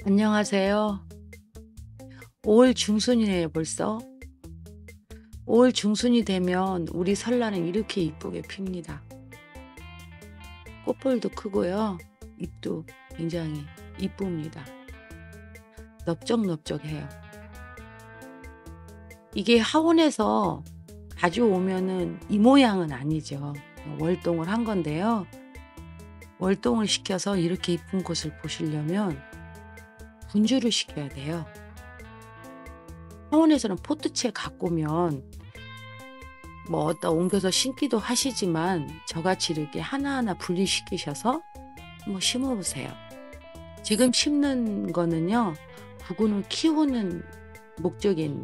안녕하세요. 5월 중순이네요 벌써. 5월 중순이 되면 우리 설날은 이렇게 이쁘게 핍니다. 꽃볼도 크고요. 잎도 굉장히 이쁩니다. 넓적넓적해요. 이게 하원에서 가져오면은 이 모양은 아니죠. 월동을 한 건데요. 월동을 시켜서 이렇게 이쁜 꽃을 보시려면 분주를 시켜야 돼요. 하원에서는 포트채 갖고 오면 뭐 어디다 옮겨서 심기도 하시지만 저같이 이렇게 하나하나 분리시키셔서 한번 심어 보세요. 지금 심는 거는요. 구근을 키우는 목적인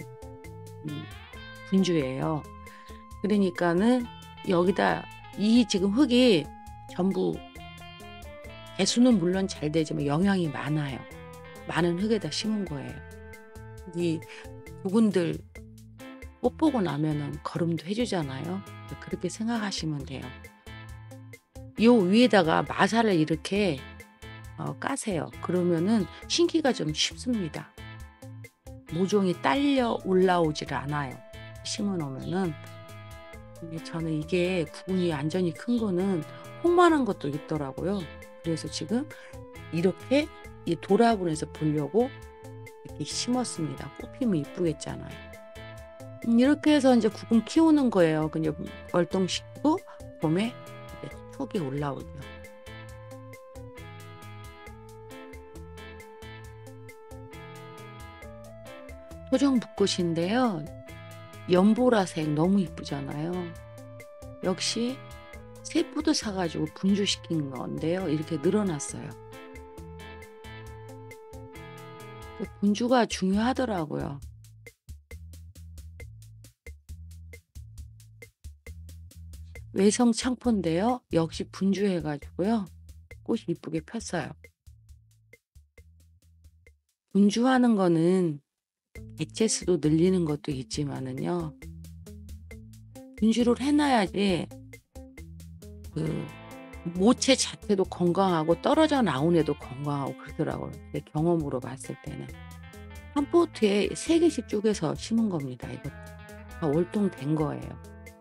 분주예요. 그러니까는 여기다 이 지금 흙이 전부 배수는 물론 잘 되지만 영양이 많아요. 많은 흙에다 심은 거예요. 이 구근들 꽃 보고 나면은 거름도 해주잖아요. 그렇게 생각하시면 돼요. 요 위에다가 마사를 이렇게 까세요. 그러면은 심기가 좀 쉽습니다. 모종이 딸려 올라오질 않아요. 심어 놓으면은. 근데 저는 이게 구근이 완전히 큰 거는 홍만한 것도 있더라고요. 그래서 지금 이렇게 이 도라분에서 보려고 이렇게 심었습니다. 꽃 피면 이쁘겠잖아요. 이렇게 해서 이제 구근 키우는 거예요. 그냥 월동시키고 봄에 이제 톡이 올라오죠. 토종 붓꽃인데요. 연보라색 너무 이쁘잖아요. 역시 세포도 사가지고 분주시킨 건데요. 이렇게 늘어났어요. 분주가 중요하더라고요. 외성 창포인데요. 역시 분주해가지고요. 꽃이 이쁘게 폈어요. 분주하는 거는 개체수도 늘리는 것도 있지만은요. 분주를 해놔야지 그 모체 자체도 건강하고 떨어져 나온 애도 건강하고 그러더라고요. 제 경험으로 봤을 때는. 한 포트에 3개씩 쪼개서 심은 겁니다. 이거 다 월동된 거예요.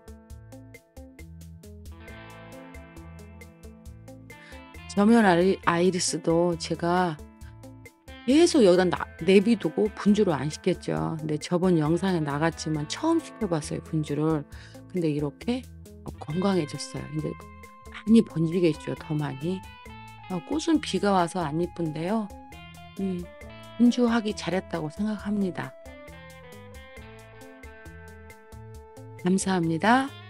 저면 아이리스도 제가 계속 여기다 내비두고 분주를 안 시켰죠. 근데 저번 영상에 나갔지만 처음 시켜봤어요, 분주를. 근데 이렇게 건강해졌어요. 이제 많이 번지겠죠, 더 많이. 꽃은 비가 와서 안 이쁜데요. 분주하기 잘했다고 생각합니다. 감사합니다.